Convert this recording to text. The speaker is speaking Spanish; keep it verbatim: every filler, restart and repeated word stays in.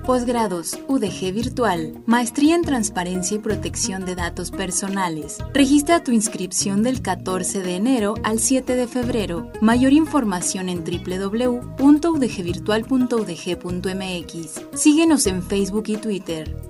Posgrados U D G Virtual, Maestría en Transparencia y Protección de Datos Personales. Registra tu inscripción del catorce de enero al siete de febrero. Mayor información en doble u doble u doble u punto u d g virtual punto u d g punto m x. Síguenos en Facebook y Twitter.